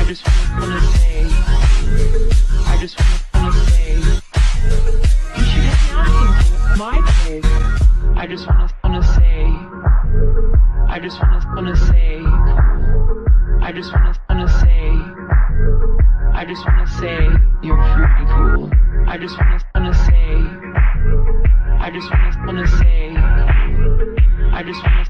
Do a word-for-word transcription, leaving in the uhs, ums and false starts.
just wanna say, I just wanna say, you should get me asking my place. I just wanna wanna say, I just wanna wanna say, I just wanna wanna say, I just wanna say, you're pretty cool. I just wanna wanna say, I just wanna wanna say, I just wanna